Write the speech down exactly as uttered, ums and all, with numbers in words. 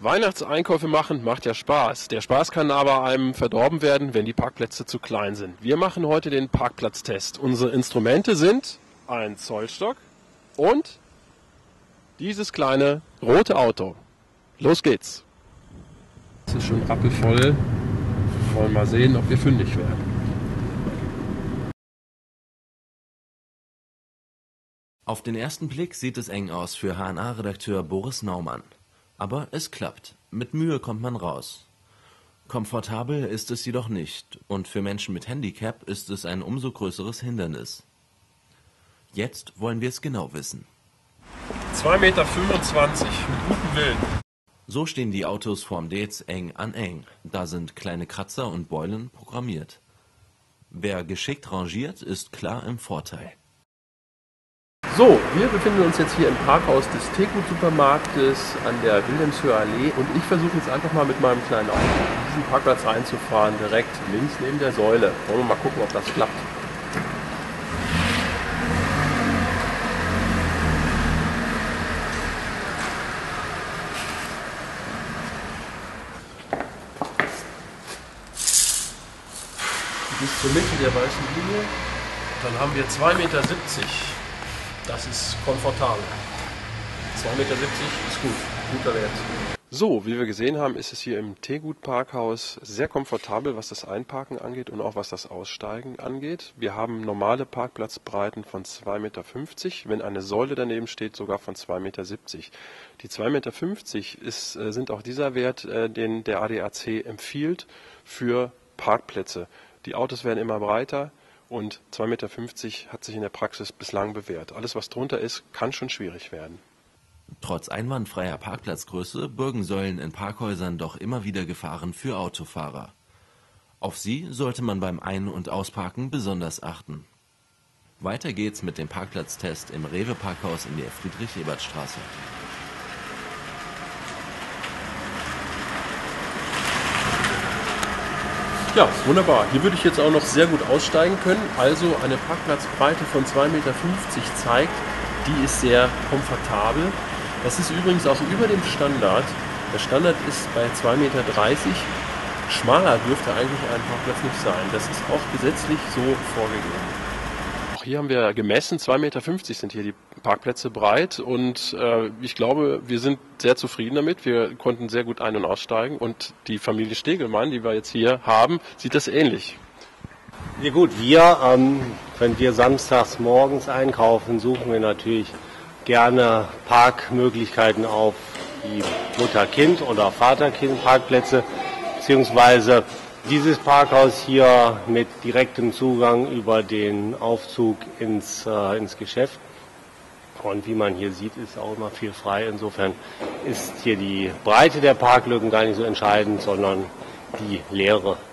Weihnachtseinkäufe machen macht ja Spaß. Der Spaß kann aber einem verdorben werden, wenn die Parkplätze zu klein sind. Wir machen heute den Parkplatztest. Unsere Instrumente sind ein Zollstock und dieses kleine rote Auto. Los geht's. Es ist schon rappelvoll. Wir wollen mal sehen, ob wir fündig werden. Auf den ersten Blick sieht es eng aus für H N A-Redakteur Boris Naumann. Aber es klappt. Mit Mühe kommt man raus. Komfortabel ist es jedoch nicht und für Menschen mit Handicap ist es ein umso größeres Hindernis. Jetzt wollen wir es genau wissen. zwei Meter fünfundzwanzig mit gutem Willen. So stehen die Autos vorm Dez eng an eng. Da sind kleine Kratzer und Beulen programmiert. Wer geschickt rangiert, ist klar im Vorteil. So, wir befinden uns jetzt hier im Parkhaus des Tegut-Supermarktes an der Wilhelmshöher Allee und ich versuche jetzt einfach mal mit meinem kleinen Auto in diesen Parkplatz reinzufahren, direkt links neben der Säule. Wollen wir mal gucken, ob das klappt. Bis zur Mitte der weißen Linie, dann haben wir zwei Meter siebzig. Das ist komfortabel. zwei Meter siebzig ist gut, guter Wert. So, wie wir gesehen haben, ist es hier im Tegut-Parkhaus sehr komfortabel, was das Einparken angeht und auch was das Aussteigen angeht. Wir haben normale Parkplatzbreiten von zwei Meter fünfzig, wenn eine Säule daneben steht, sogar von zwei Meter siebzig. Die zwei Meter fünfzig ist, sind auch dieser Wert, den der A D A C empfiehlt für Parkplätze. Die Autos werden immer breiter. Und zwei Meter fünfzig hat sich in der Praxis bislang bewährt. Alles, was drunter ist, kann schon schwierig werden. Trotz einwandfreier Parkplatzgröße bürgen Säulen in Parkhäusern doch immer wieder Gefahren für Autofahrer. Auf sie sollte man beim Ein- und Ausparken besonders achten. Weiter geht's mit dem Parkplatztest im Rewe-Parkhaus in der Friedrich-Ebert-Straße. Ja, wunderbar. Hier würde ich jetzt auch noch sehr gut aussteigen können. Also eine Parkplatzbreite von zwei Meter fünfzig zeigt, die ist sehr komfortabel. Das ist übrigens auch über dem Standard. Der Standard ist bei zwei Meter dreißig. Schmaler dürfte eigentlich ein Parkplatz nicht sein. Das ist auch gesetzlich so vorgegeben. Auch hier haben wir gemessen, zwei Meter fünfzig sind hier die Parkplätze breit und äh, ich glaube, wir sind sehr zufrieden damit. Wir konnten sehr gut ein- und aussteigen und die Familie Stegelmann, die wir jetzt hier haben, sieht das ähnlich. Ja gut, wir, ähm, wenn wir samstags morgens einkaufen, suchen wir natürlich gerne Parkmöglichkeiten auf die Mutter-Kind- oder Vater-Kind-Parkplätze, beziehungsweise dieses Parkhaus hier mit direktem Zugang über den Aufzug ins, äh, ins Geschäft. Und wie man hier sieht, ist auch immer viel frei. Insofern ist hier die Breite der Parklücken gar nicht so entscheidend, sondern die Leere.